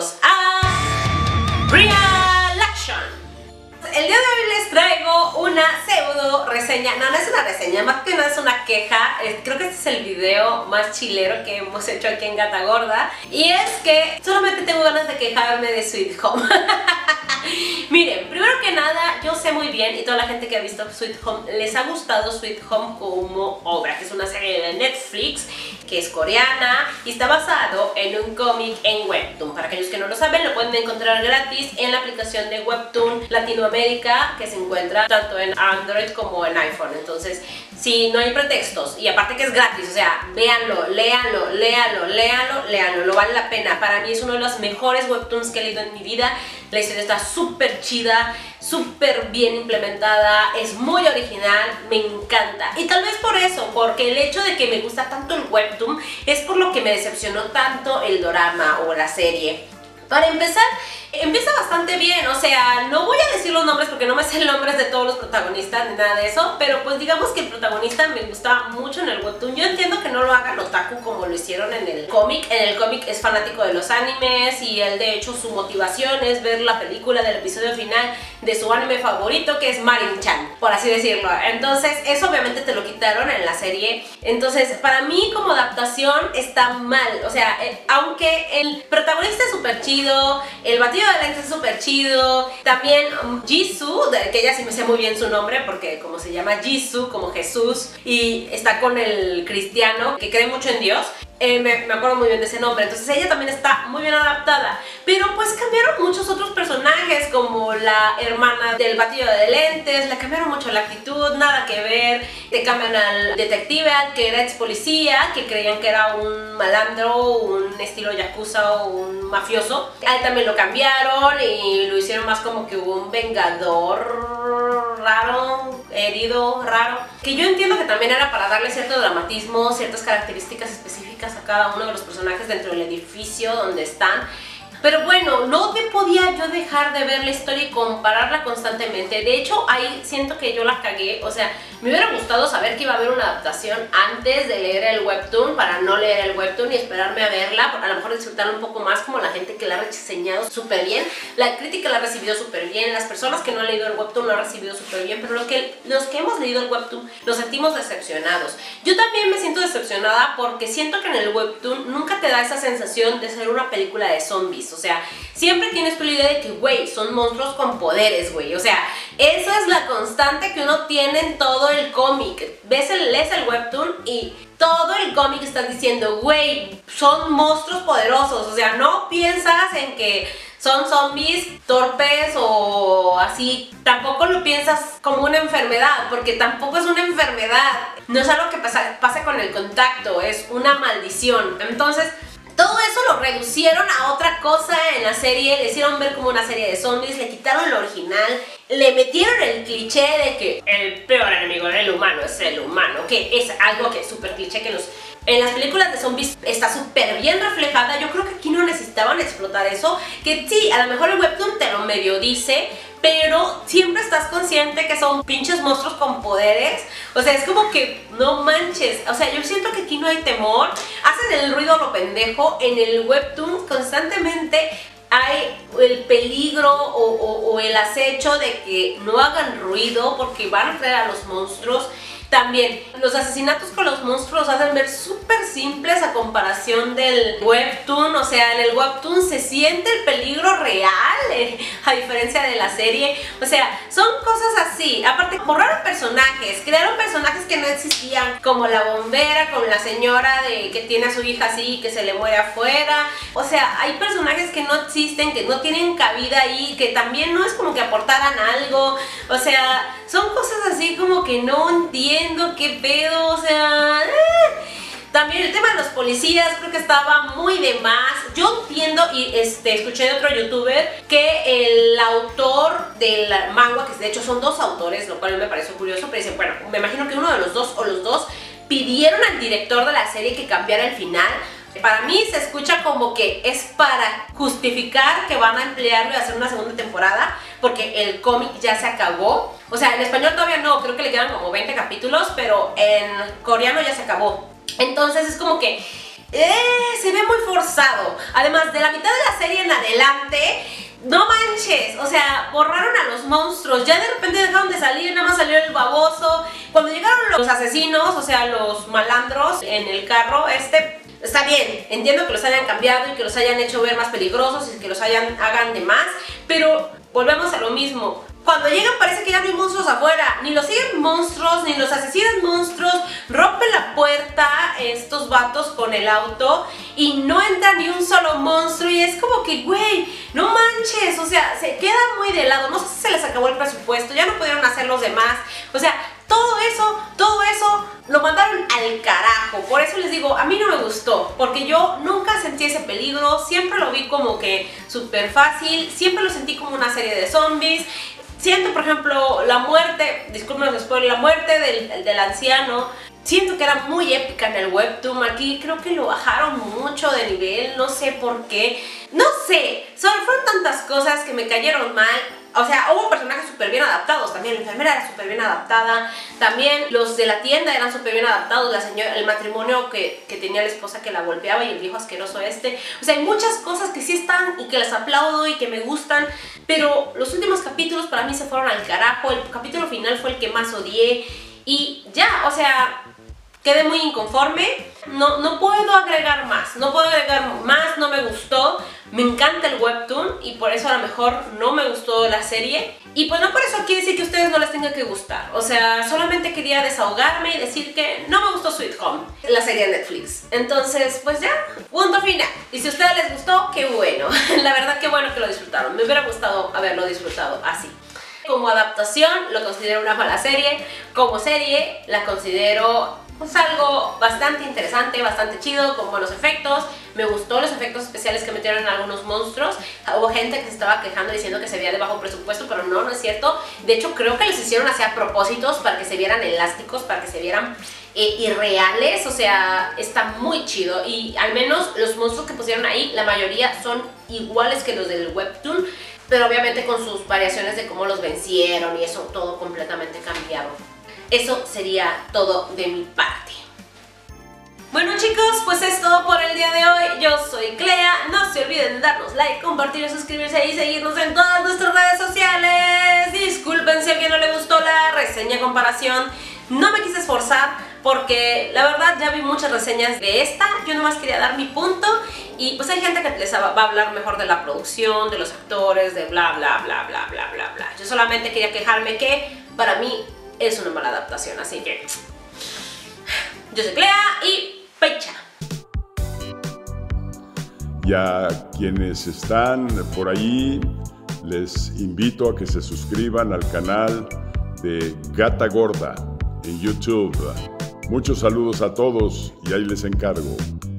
bienvenidos a Real Action. El día de hoy les traigo una pseudo reseña, no es una reseña, más que nada es una queja. Creo que este es el video más chilero que hemos hecho aquí en Gata Gorda. Y es que solamente tengo ganas de quejarme de Sweet Home. Miren, primero que nada, yo sé muy bien, y toda la gente que ha visto Sweet Home, les ha gustado Sweet Home como obra, que es una serie de Netflix, que es coreana, y está basado en un cómic en Webtoon. Para aquellos que no lo saben, lo pueden encontrar gratis en la aplicación de Webtoon Latinoamérica, que se encuentra tanto en Android como en iPhone. Entonces, sí, no hay pretextos, y aparte que es gratis, o sea, véanlo, léanlo, lo vale la pena. Para mí es uno de los mejores Webtoons que he leído en mi vida. La historia está súper chida, súper bien implementada, es muy original, me encanta. Y tal vez por eso, porque el hecho de que me gusta tanto el Webtoon es por lo que me decepcionó tanto el dorama o la serie. Para empezar, empieza bastante bien, o sea, no voy a decir los nombres porque no me sé los nombres de todos los protagonistas ni nada de eso, pero pues digamos que el protagonista me gusta mucho en el webtoon. Yo entiendo que no lo hagan otaku como lo hicieron en el cómic. En el cómic es fanático de los animes y él de hecho su motivación es ver la película del episodio final de su anime favorito, que es Marin-chan, por así decirlo. Entonces eso obviamente te lo quitaron en la serie. Entonces para mí como adaptación está mal, o sea, aunque el protagonista es súper chido, el batido de lentes es súper chido. También Jisoo, que ella sí me sé muy bien su nombre porque como se llama Jisoo, como Jesús, y está con el cristiano que cree mucho en Dios. Me acuerdo muy bien de ese nombre. Entonces ella también está muy bien adaptada. Pero pues cambiaron muchos otros personajes, como la hermana del batido de lentes. Le cambiaron mucho la actitud, nada que ver. Te cambian al detective, al que era ex policía, que creían que era un malandro, un estilo yakuza o un mafioso. A él también lo cambiaron y lo hicieron más como que un vengador raro, herido, raro. Que yo entiendo que también era para darle cierto dramatismo, ciertas características específicas a cada uno de los personajes dentro del edificio donde están. Pero bueno, no me podía yo dejar de ver la historia y compararla constantemente. De hecho, ahí siento que yo la cagué. O sea, me hubiera gustado saber que iba a haber una adaptación antes de leer el webtoon, para no leer el webtoon y esperarme a verla, a lo mejor disfrutarla un poco más, como la gente que la ha reseñado súper bien. La crítica la ha recibido súper bien, las personas que no han leído el webtoon lo han recibido súper bien, pero los que hemos leído el webtoon nos sentimos decepcionados. Yo también me siento decepcionada porque siento que en el webtoon nunca te da esa sensación de ser una película de zombies. O sea, siempre tienes tú la idea de que, güey, son monstruos con poderes, güey. O sea, esa es la constante que uno tiene en todo el cómic. Lees el webtoon y todo el cómic está diciendo, güey, son monstruos poderosos. O sea, no piensas en que son zombies torpes o así. Tampoco lo piensas como una enfermedad, porque tampoco es una enfermedad. No es algo que pasa con el contacto, es una maldición. Entonces, todo eso lo reducieron a otra cosa en la serie, le hicieron ver como una serie de zombies, le quitaron lo original, le metieron el cliché de que el peor enemigo del humano es el humano, que es algo que es súper cliché, que en las películas de zombies está súper bien reflejada. Yo creo que aquí no necesitaban explotar eso, que sí, a lo mejor el webtoon te lo medio dice, pero siempre estás consciente que son pinches monstruos con poderes. O sea, es como que no manches. O sea, yo siento que aquí no hay temor. Hacen el ruido a lo pendejo. En el webtoon constantemente hay el peligro o el acecho de que no hagan ruido porque van a traer a los monstruos. También los asesinatos con los monstruos hacen ver súper simples a comparación del webtoon. O sea, en el webtoon se siente el peligro real, a diferencia de la serie. O sea, son cosas así. Aparte, borraron personajes, crearon personajes que no existían, como la bombera con la señora que tiene a su hija así y que se le muere afuera. O sea, hay personajes que no existen, que no tienen cabida ahí, que también no es como que aportaran algo. O sea, son cosas así como que no entiendo qué pedo, o sea. También el tema de los policías creo que estaba muy de más. Yo entiendo y escuché de otro youtuber que el autor del manga, que de hecho son dos autores, lo cual me pareció curioso, pero dicen, bueno, me imagino que uno de los dos o los dos pidieron al director de la serie que cambiara el final. Para mí se escucha como que es para justificar que van a emplearlo y hacer una segunda temporada, porque el cómic ya se acabó. O sea, en español todavía no, creo que le quedan como 20 capítulos, pero en coreano ya se acabó. Entonces es como que se ve muy forzado. Además, de la mitad de la serie en adelante, no manches, o sea, borraron a los monstruos. Ya de repente dejaron de salir, nada más salió el baboso. Cuando llegaron los asesinos, o sea, los malandros en el carro, está bien, entiendo que los hayan cambiado y que los hayan hecho ver más peligrosos y que los hagan de más, pero volvemos a lo mismo. Cuando llegan parece que ya no hay monstruos afuera, ni los siguen monstruos, ni los asesinan monstruos, rompen la puerta estos vatos con el auto y no entra ni un solo monstruo y es como que, güey, no manches, o sea, se queda muy de lado, no sé si se les acabó el presupuesto, ya no pudieron hacer los demás, o sea, todo eso lo mandaron al carajo. Por eso les digo, a mí no me gustó, porque yo nunca sentí ese peligro, siempre lo vi como que súper fácil, siempre lo sentí como una serie de zombies. Siento, por ejemplo, la muerte, discúlpenos después, la muerte del anciano, siento que era muy épica en el webtoon. Aquí creo que lo bajaron mucho de nivel, no sé por qué, no sé, fueron tantas cosas que me cayeron mal. O sea, hubo personajes súper bien adaptados, también la enfermera era súper bien adaptada, también los de la tienda eran súper bien adaptados, la señora, el matrimonio que tenía la esposa que la golpeaba y el viejo asqueroso o sea, hay muchas cosas que sí están y que las aplaudo y que me gustan, pero los últimos capítulos para mí se fueron al carajo. El capítulo final fue el que más odié y ya, o sea, quedé muy inconforme. No puedo agregar más, no me gustó. Me encanta el webtoon y por eso a lo mejor no me gustó la serie. Y pues no por eso quiere decir que a ustedes no les tenga que gustar. O sea, solamente quería desahogarme y decir que no me gustó Sweet Home, la serie de Netflix. Entonces, pues ya, punto final. Y si a ustedes les gustó, qué bueno. La verdad, qué bueno que lo disfrutaron. Me hubiera gustado haberlo disfrutado así. Como adaptación, lo considero una mala serie. Como serie, la considero pues algo bastante interesante, bastante chido, con buenos efectos. Me gustó los efectos especiales que metieron en algunos monstruos. Hubo gente que se estaba quejando diciendo que se veía de bajo presupuesto, pero no es cierto. De hecho, creo que los hicieron así a propósitos para que se vieran elásticos, para que se vieran irreales. O sea, está muy chido. Y al menos los monstruos que pusieron ahí, la mayoría son iguales que los del webtoon, pero obviamente con sus variaciones de cómo los vencieron y eso todo completamente cambiado. Eso sería todo de mi parte. Bueno chicos, pues es todo por el día de hoy. Yo soy Clea. No se olviden de darnos like, compartir, suscribirse y seguirnos en todas nuestras redes sociales. Disculpen si a alguien no le gustó la reseña comparación. No me quise esforzar porque la verdad ya vi muchas reseñas de esta. Yo nomás quería dar mi punto y pues hay gente que les va a hablar mejor de la producción, de los actores, de bla bla bla bla bla bla bla. Yo solamente quería quejarme que para mí es una mala adaptación, así que yo soy Clea y pecha. Y a quienes están por ahí, les invito a que se suscriban al canal de Gata Gorda en YouTube. Muchos saludos a todos y ahí les encargo.